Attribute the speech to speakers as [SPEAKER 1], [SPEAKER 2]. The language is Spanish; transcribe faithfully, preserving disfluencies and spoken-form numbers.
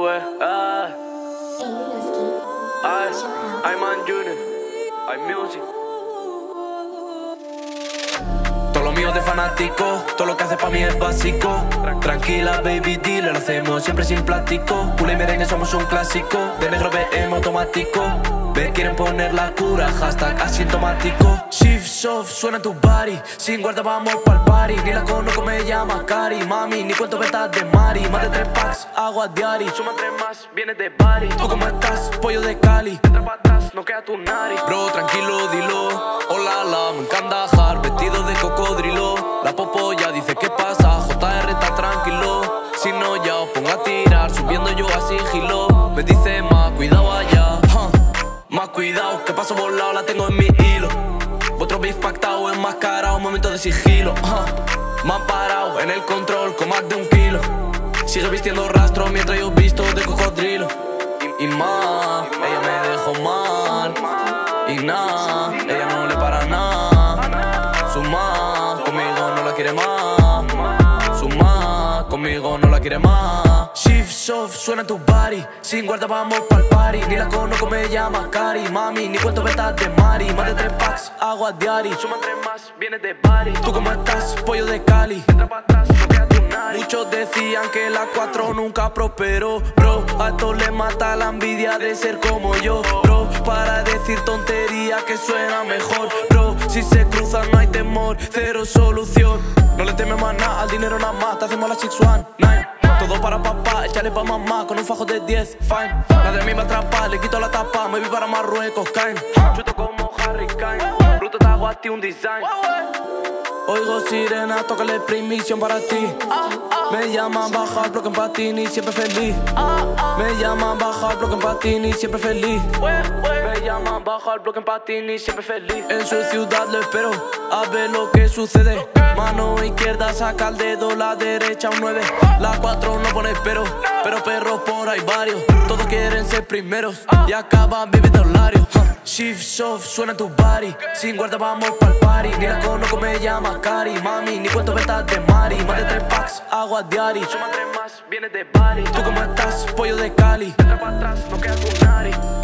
[SPEAKER 1] wey, ah. Ay, ay, man, Junior, ay, music. Todo lo mío es de fanático, todo lo que hace pa' mí es básico. Tranquila, baby, dile, lo hacemos siempre sin plástico. Pula y merengue somos un clásico, de negro B M automático. Me quieren poner la cura, hashtag asintomático. Shift, soft, suena en tu body. Sin guarda vamos pa'l party. Ni la conozco, me llama Cari. Mami, ni cuento ventas de Mari. Más de tres packs, agua diari. Suma tres más, vienes de Bari. ¿Tú cómo estás? Pollo de Cali. Entra pa' atrás, no queda tu nariz. Bro, tranquilo, dilo. Hola, la, me encanta jar. Vestido de cocodrilo. La popoya dice, ¿qué pasa? J R está tranquilo. Si no, ya os pongo a tirar. Subiendo yo a sigilo. Me dice más, cuidado allá. huh. Más cuidado, que paso volado, la tengo en mi hilo. Otro beef pactado, enmascarado, momento de sigilo. uh. Me han parado en el control con más de un kilo. Sigue vistiendo rastro mientras yo visto de cocodrilo. Y, y más, ella me dejó mal. Y nada, ella no le para nada. Su más, conmigo no la quiere más. Su más, conmigo no la quiere más. Shift, soft, suena en tu body. Sin guarda vamos pa'l party. Ni la conozco, me llama Cari. Mami, ni cuento ventas de Mari. Más de tres packs, agua diari. Suma tres más, vienes de Bari. ¿Tú cómo estás? Pollo de Cali. Entra pa' atrás, no queda tu nariz. Muchos decían que la cuatro nunca prosperó. Bro, a todos les mata la envidia de ser como yo. Bro, para decir tonterías que suena mejor. Bro, si se cruzan no hay temor, cero solución. No le temes más nada, al dinero nada más. Te hacemos la six one nine. Todo para papá, échale pa' mamá con un fajo de diez, fine. Nadie de mí me atrapa, le quito la tapa, me vi para Marruecos, caen. Chuto como Harry Kane, bruto te hago a ti un design. Oigo sirena, tócale primición para ti. Me llaman baja al bloque en patini, siempre feliz. Me llaman baja al bloque en patini, siempre feliz. Me llaman baja al bloque en patini, siempre feliz. En su ciudad lo espero, a ver lo que sucede. Mano izquierda saca el dedo, la derecha un nueve. La cuatro no pone pero, pero perros por ahí varios. Todos quieren ser primeros y acaban viviendo dolarios. Shift, soft, suena en tu body. Sin guarda vamos pa'l party. Ni la conozco, me llama Cari. Mami, ni cuento ventas de Mari. Más de tres packs, agua diari. Suma tres más, vienes de Bari. ¿Tú cómo estás? Pollo de Cali. Entra pa' atrás, no queda tu nariz.